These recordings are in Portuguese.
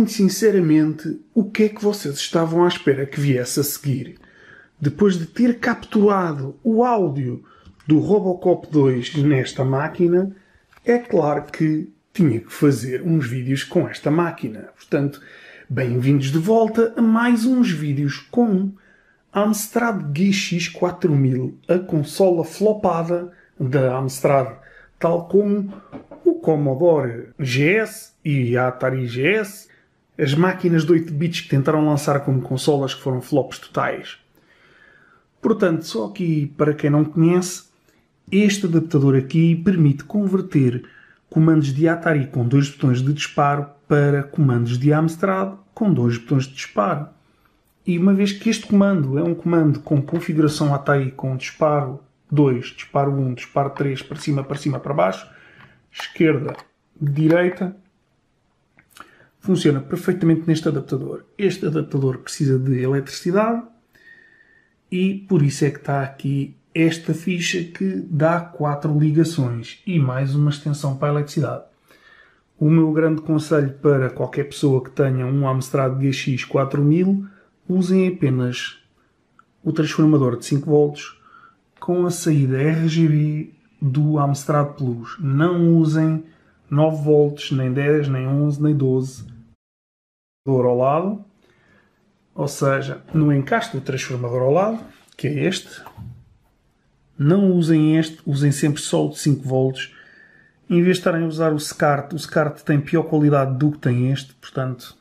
muito sinceramente, o que é que vocês estavam à espera que viesse a seguir? Depois de ter capturado o áudio do Robocop 2 nesta máquina, é claro que tinha que fazer uns vídeos com esta máquina. Portanto, bem-vindos de volta a mais uns vídeos com Amstrad GX4000, a consola flopada da Amstrad, tal como o Commodore GS e a Atari GS, as máquinas de 8 bits que tentaram lançar como consolas que foram flops totais. Portanto, só aqui para quem não conhece, este adaptador aqui permite converter comandos de Atari com 2 botões de disparo para comandos de Amstrad com 2 botões de disparo. E uma vez que este comando é um comando com configuração Atari com disparo 2, disparo 1, disparo 3, para cima, para baixo, esquerda, direita, funciona perfeitamente neste adaptador. Este adaptador precisa de eletricidade e por isso é que está aqui esta ficha que dá 4 ligações e mais uma extensão para a eletricidade. O meu grande conselho para qualquer pessoa que tenha um Amstrad GX4000, usem apenas o transformador de 5 volts com a saída RGB do Amstrad Plus. Não usem 9 volts, nem 10, nem 11, nem 12 ao lado. Ou seja, no encaixe do transformador ao lado, que é este, não usem este, usem sempre só o de 5 volts. Em vez de estarem a usar o SCART tem pior qualidade do que tem este, portanto,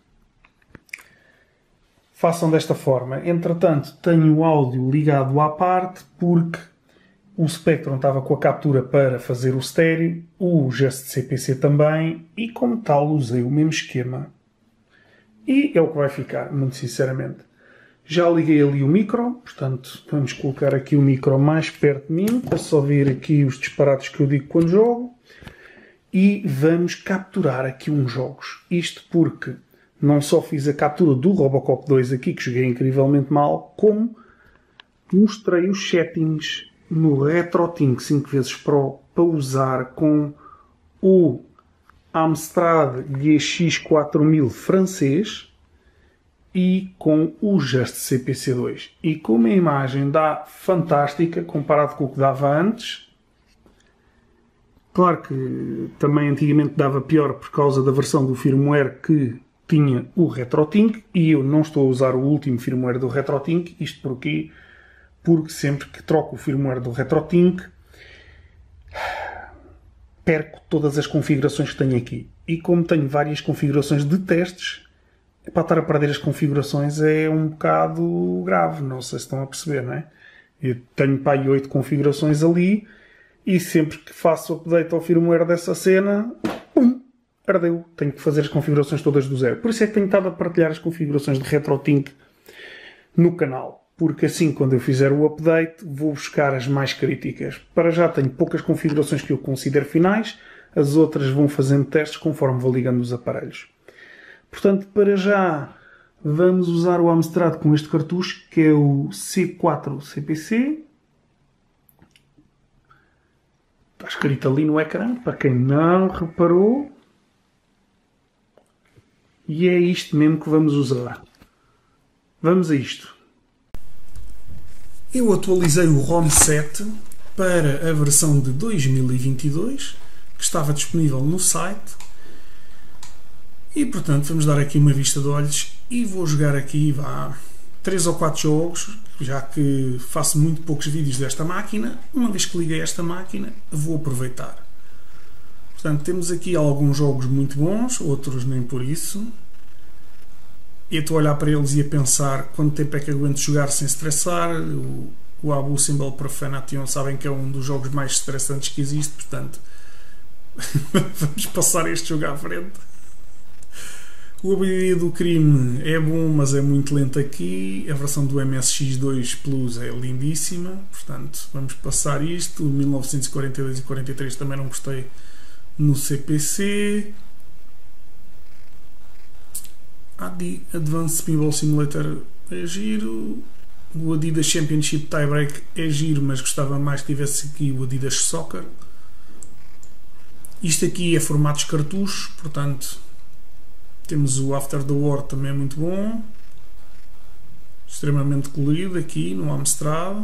façam desta forma. Entretanto, tenho o áudio ligado à parte porque o Spectrum estava com a captura para fazer o estéreo, o gesto de CPC também, e como tal usei o mesmo esquema. E é o que vai ficar, muito sinceramente. Já liguei ali o micro, portanto vamos colocar aqui o micro mais perto de mim, para só ver aqui os disparates que eu digo quando jogo. E vamos capturar aqui uns jogos. Isto porque não só fiz a captura do Robocop 2 aqui, que joguei incrivelmente mal, como mostrei os settings no RetroTink 5x Pro para usar com o Amstrad GX4000 francês e com o Just CPC2. E como a imagem dá fantástica comparado com o que dava antes, claro que também antigamente dava pior por causa da versão do firmware que tinha o RetroTink e eu não estou a usar o último firmware do RetroTink. Isto porquê? Porque sempre que troco o firmware do RetroTink perco todas as configurações que tenho aqui. E como tenho várias configurações de testes, para estar a perder as configurações é um bocado grave. Não sei se estão a perceber, não é? Eu tenho para aí 8 configurações ali e sempre que faço update ao firmware dessa cena, ardeu. Tenho que fazer as configurações todas do zero. Por isso é que tenho estado a partilhar as configurações de RetroTink no canal. Porque assim, quando eu fizer o update, vou buscar as mais críticas. Para já tenho poucas configurações que eu considero finais, as outras vão fazendo testes conforme vou ligando os aparelhos. Portanto, para já, vamos usar o Amstrad com este cartucho, que é o C4 CPC. Está escrito ali no ecrã, para quem não reparou. E é isto mesmo que vamos usar. Vamos a isto. Eu atualizei o ROM 7 para a versão de 2022, que estava disponível no site. E, portanto, vamos dar aqui uma vista de olhos e vou jogar aqui 3 ou 4 jogos, já que faço muito poucos vídeos desta máquina. Uma vez que liguei esta máquina, vou aproveitar. Portanto, temos aqui alguns jogos muito bons, outros nem por isso. Eu estou a olhar para eles e a pensar quanto tempo é que aguento jogar sem estressar. O Abu Simbel Profanation sabem que é um dos jogos mais estressantes que existe, portanto vamos passar este jogo à frente. O Abadia do Crime é bom, mas é muito lento aqui. A versão do MSX2 Plus é lindíssima, portanto vamos passar isto. O 1942 e 43 também não gostei no CPC. Advanced Pinball Simulator é giro. O Adidas Championship Tiebreak é giro, mas gostava mais que tivesse aqui o Adidas Soccer. Isto aqui é formatos cartuchos, portanto Temos o After the War, também é muito bom. Extremamente colorido aqui no Amstrad.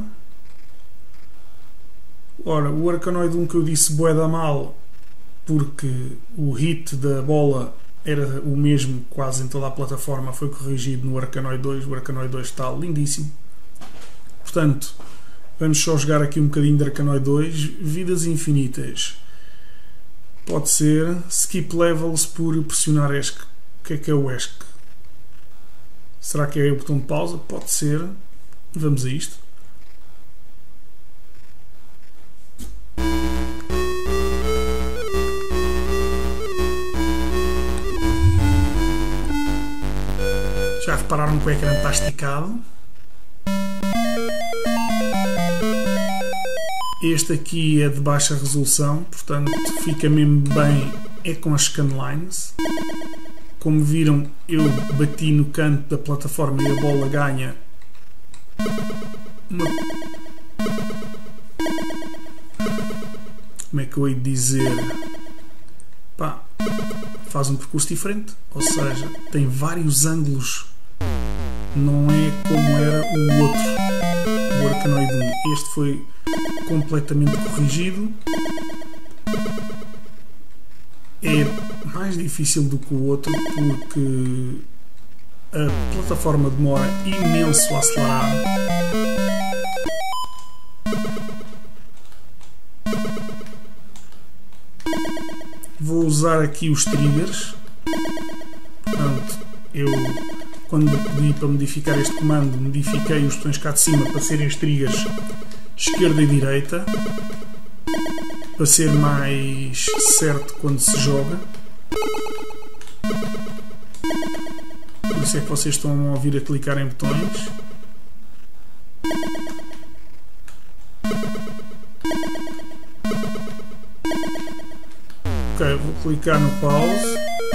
Ora, o Arkanoid 1 que eu disse bué da mal, porque o hit da bola era o mesmo quase em toda a plataforma, foi corrigido no Arkanoid 2. O Arkanoid 2 está lindíssimo. Portanto, vamos só jogar aqui um bocadinho de Arkanoid 2. Vidas infinitas. Pode ser. Skip levels por pressionar ESC. O que é o ESC? Será que é o botão de pausa? Pode ser. Vamos a isto. Já repararam que o ecrã está esticado? Este aqui é de baixa resolução, portanto fica mesmo bem é com as scanlines. Como viram, eu bati no canto da plataforma e a bola ganha uma... Como é que eu hei de dizer? Pá, faz um percurso diferente, ou seja, tem vários ângulos. Não é como era o outro, o Arkanoid 1. Este foi completamente corrigido. É mais difícil do que o outro porque a plataforma demora imenso a acelerar. Vou usar aqui os triggers. Portanto, eu quando pedi para modificar este comando, modifiquei os botões cá de cima para serem os triggers esquerda e direita, para ser mais certo quando se joga. Por isso é que vocês estão a ouvir a clicar em botões. Ok, vou clicar no pause.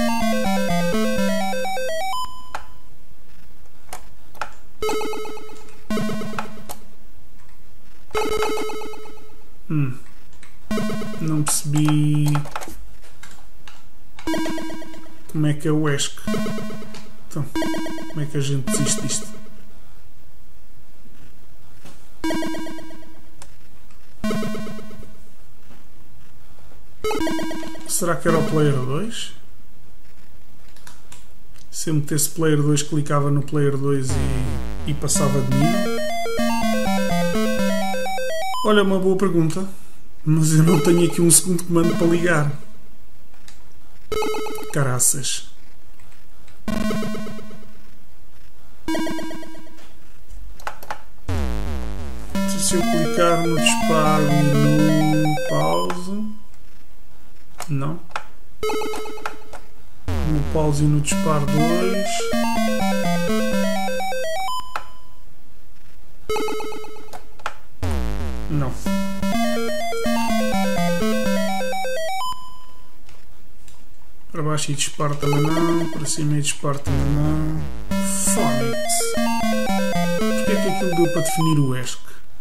Não percebi como é que é o ESC. Então, como é que a gente desiste disto? Será que era o Player 2? Se eu metesse Player 2, clicava no Player 2 e passava de nível? Olha, uma boa pergunta. Mas eu não tenho aqui um segundo comando para ligar. Caraças. Se eu clicar no disparo e no pause... Não. No pause e no disparo 2... Não. Para baixo e disparo também não. Para cima e disparo também não. Phonics. Porquê é que aquilo deu para definir o ESC?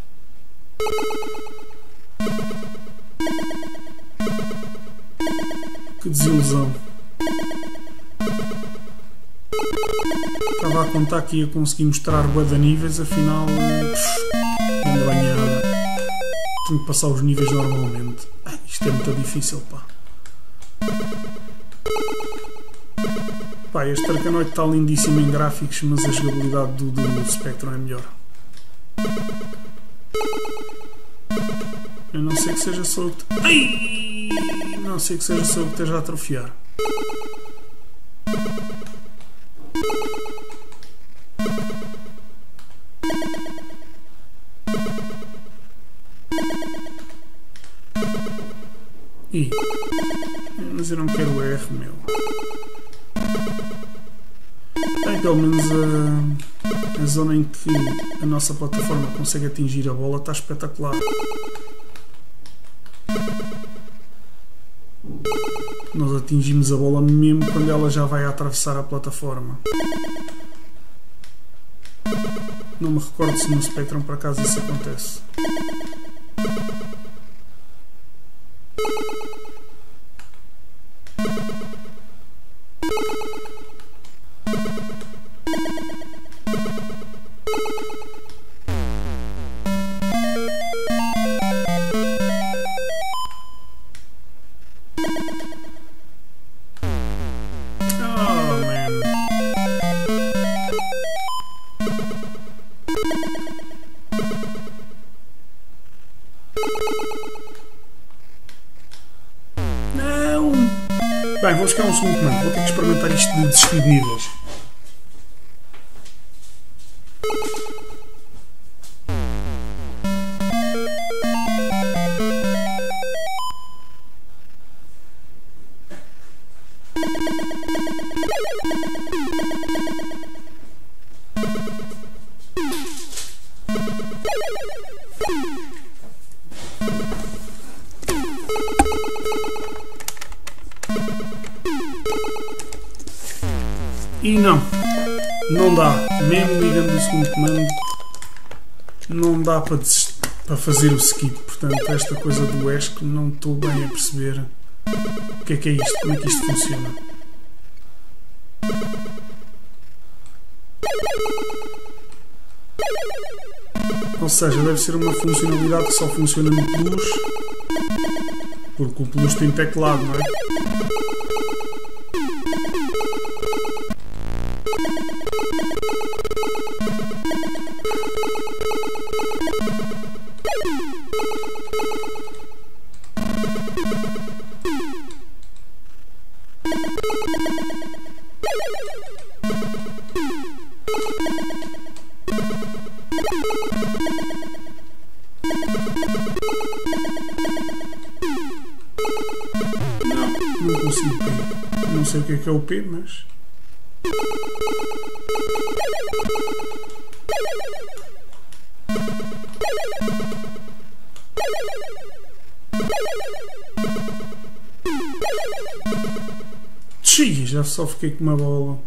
Que desilusão. Estava a contar que ia conseguir mostrar bué de níveis, afinal... ando banhada. Tenho que passar os níveis normalmente. Isto é muito difícil, pá. Pá, este Arkanoid está lindíssimo em gráficos, mas a jogabilidade do Spectrum é melhor. Eu não sei que seja só eu que... Ai! Não sei que seja só eu que esteja a atrofiar. Mas eu não quero R, meu. Bem, pelo menos a zona em que a nossa plataforma consegue atingir a bola está espetacular. Nós atingimos a bola mesmo quando ela já vai atravessar a plataforma. Não me recordo se no Spectrum por acaso isso acontece. Bem, vou buscar um segundo comando. Vou ter que experimentar isto de desistir de níveis. E não dá, mesmo ligando o segundo comando, não dá para fazer o skip. Portanto, esta coisa do ESC não estou bem a perceber o que é isto, como é que isto funciona. Ou seja, deve ser uma funcionalidade que só funciona no Plus, porque o Plus tem teclado, não é? Não consigo P. Não sei o que é o P, mas... Xiii, já só fiquei com uma bola.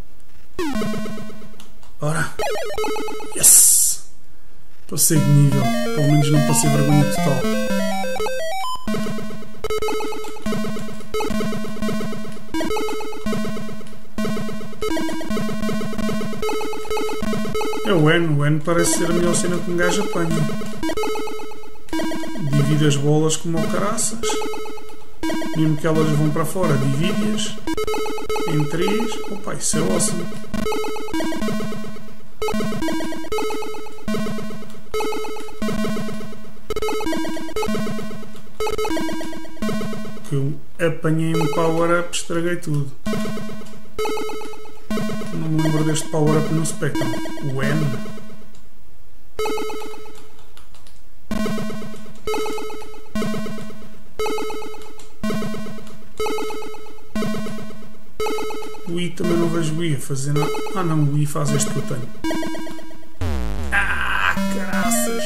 Ora. Yes! Passei de nível. Pelo menos não passei vergonha total. É o N parece ser a melhor cena que um gajo apanha. Divide as bolas como ao caraças. Mesmo que elas vão para fora, divide-as em 3. Opa, isso é awesome. Que eu apanhei um power-up, estraguei tudo. Não me lembro deste power-up no Spectrum. O N. O I também não vejo o I a fazer nada. Ah não, o I faz este que eu tenho. Ah, caraças!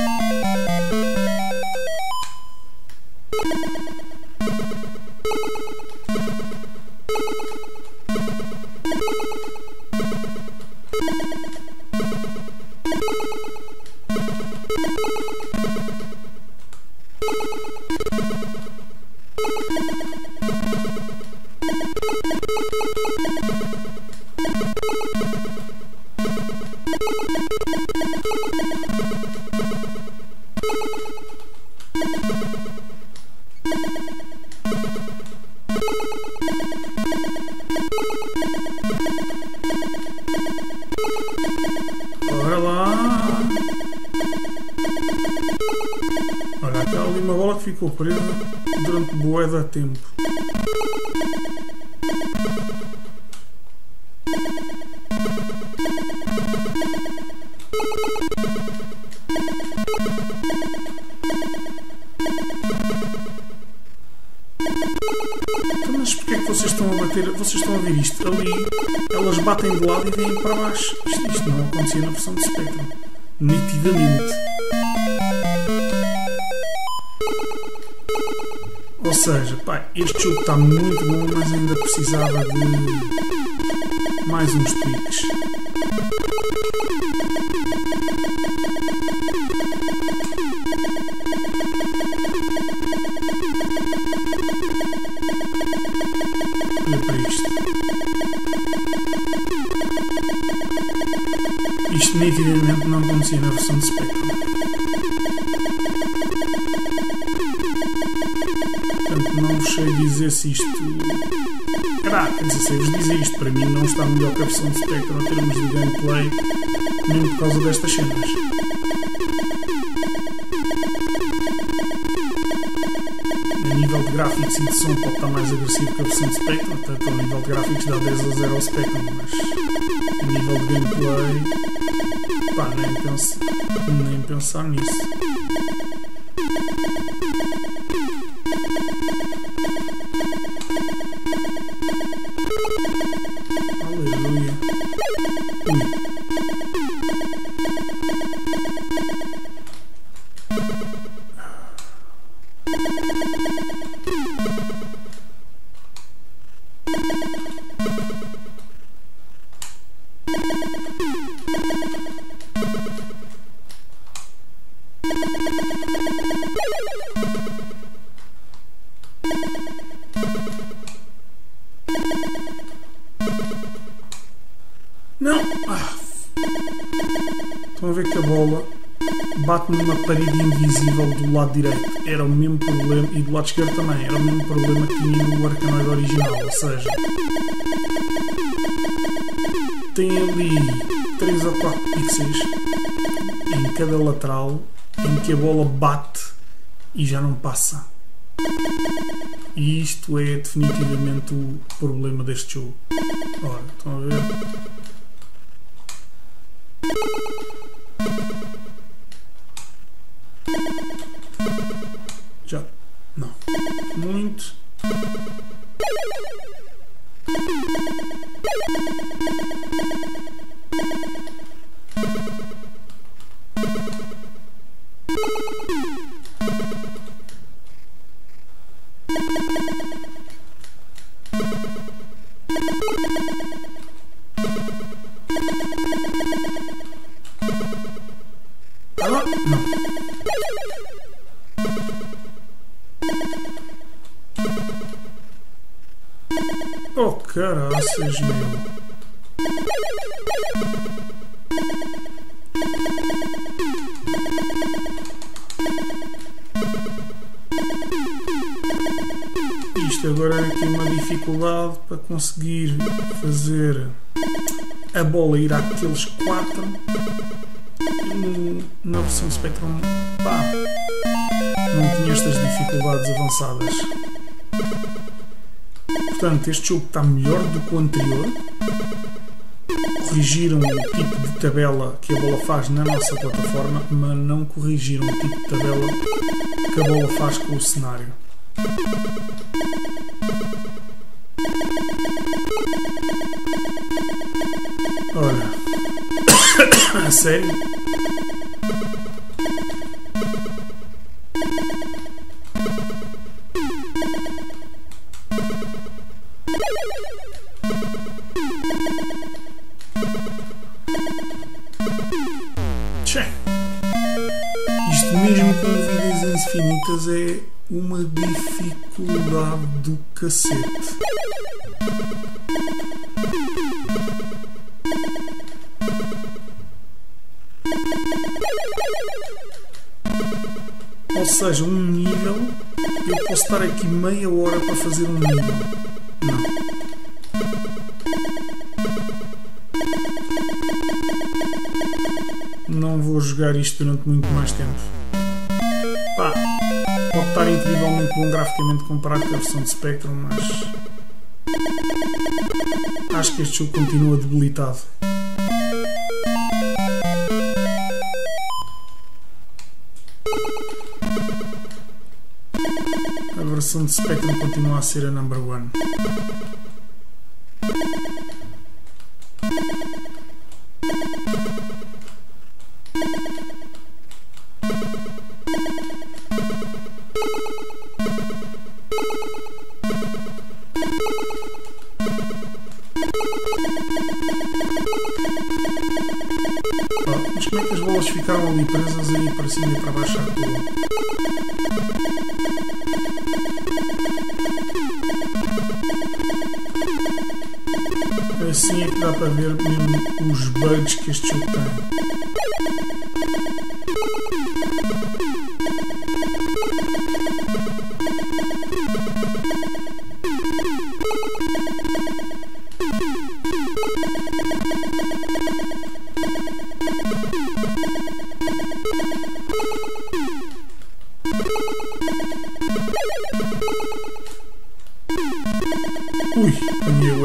Bora lá! Olha, aquela ali uma bola que ficou presa durante bué de tempo. Mas porquê é que vocês estão a bater? Vocês estão a ver isto? Ali elas batem de lado e vêm para baixo. Isto não acontecia na versão de Spectrum. Nitidamente. Ou seja, pá, este jogo está muito bom, mas ainda precisava de mais uns tweaks. Olha para isto. Isto nitidamente não acontecia na versão de Spectrum. Portanto, não vos sei dizer se isto... Caraca, não sei vos dizer isto. Para mim não está melhor que a versão de Spectrum em termos de gameplay, mesmo por causa destas cenas. A nível de gráficos e de som pode estar mais agressivo que a versão de Spectrum, portanto, ao nível de gráficos dá 10-0 ao Spectrum, mas a nível de gameplay, pá, nem pensar nisso. Aleluia. Ui. Não! Estão a ver que a bola bate numa parede invisível do lado direito. Era o mesmo problema, e do lado esquerdo também, era o mesmo problema que tinha no Arkanoid original, ou seja, tem ali 3 ou 4 pixels em cada lateral em que a bola bate e já não passa. E isto é definitivamente o problema deste jogo. Ora, estão a ver? Já não muito. Não. Oh, caraças, meu. Isto agora é aqui uma dificuldade para conseguir fazer a bola ir àqueles 4. Na versão Spectrum, pá, não tinha estas dificuldades avançadas. Portanto, este jogo está melhor do que o anterior. Corrigiram o tipo de tabela que a bola faz na nossa plataforma, mas não corrigiram o tipo de tabela que a bola faz com o cenário. Olha, a sério? Isto mesmo com vidas infinitas é uma dificuldade do cacete. Ou seja, um nível, eu posso estar aqui meia hora para fazer um nível. Não vou jogar isto durante muito mais tempo. Pá, pode estar incrivelmente bom graficamente comparado com a versão de Spectrum, mas acho que este jogo continua debilitado. A versão de Spectrum continua a ser a number one. Mas como é que as bolas ficaram ali presas aí para cima e para baixo à toa? Assim é que dá para ver mesmo os bugs que este jogo tem.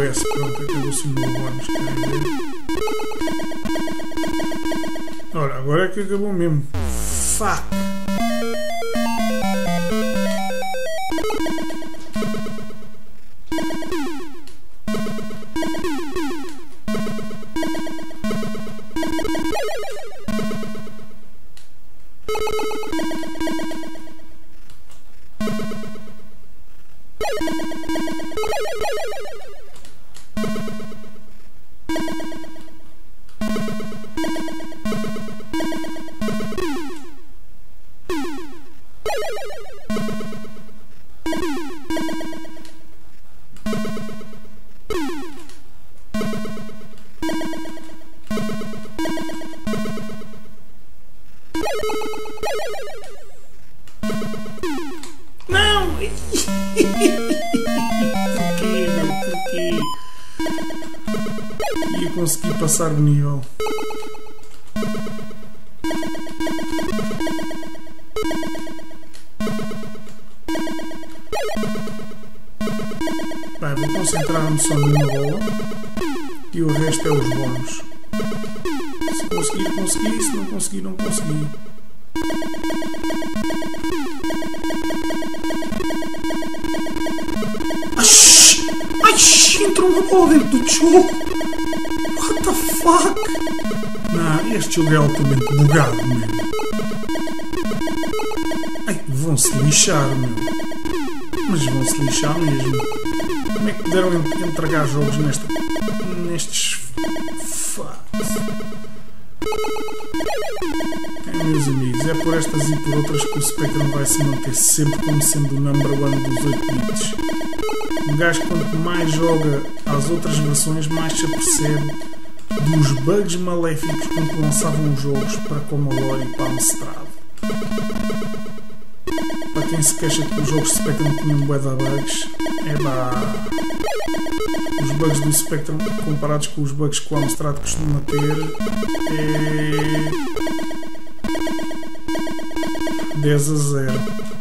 SOS. Pronto, acabou-se o meu bónus. Ora, agora é que acabou mesmo. Fuck! Não! Porquê? Ia conseguir passar o nível. Bem, vou concentrar-me só numa bola e o resto é os bónus. Se conseguir, consegui. Se não conseguir, não consegui. Ai, entrou uma bola dentro do jogo. What the fuck? Não, este jogo é altamente bugado, mesmo. Ai, vão-se lixar, meu. Mas vão-se lixar mesmo. Como é que puderam entregar jogos nestes meus amigos, é por estas e por outras que o Spectrum vai se manter sempre como sendo o number one dos 8 bits. Um gajo, quanto mais joga as outras versões, mais se apercebe dos bugs maléficos quando lançavam os jogos para Commodore e para Amstrad. Para quem se queixa que os jogos de Spectrum tinham bué de bugs, os bugs do Spectrum comparados com os bugs que o Amstrad costuma ter é 10-0.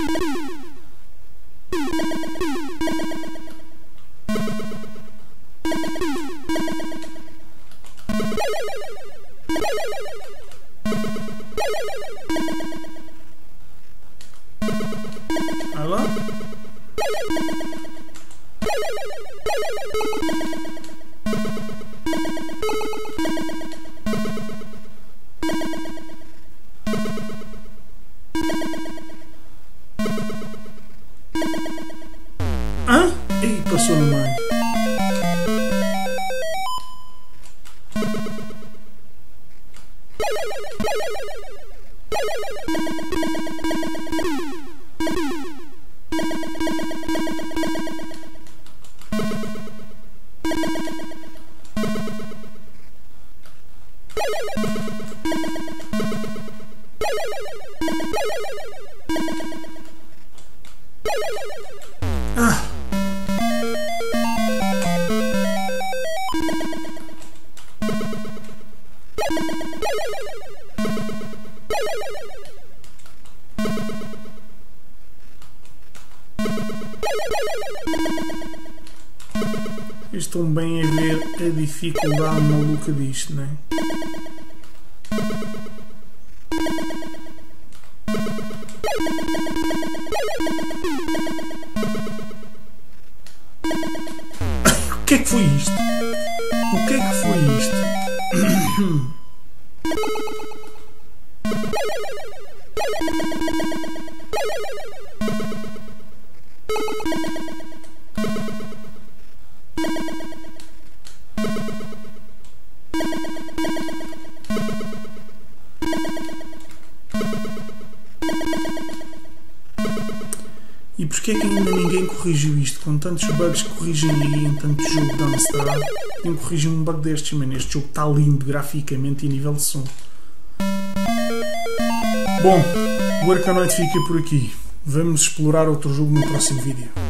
Vai lá. Hã? Ih, passou no meio. Estão bem a ver a dificuldade maluca disto, não é? O que é que foi isto? O que é que foi isto? E porquê é que ainda ninguém corrigiu isto? Com tantos bugs que corrigem aí em tanto jogo da Amstrad, tem que corrigir um bug destes, mano. Este jogo está lindo graficamente e a nível de som. Bom, o Arkanoid fica por aqui. Vamos explorar outro jogo no próximo vídeo.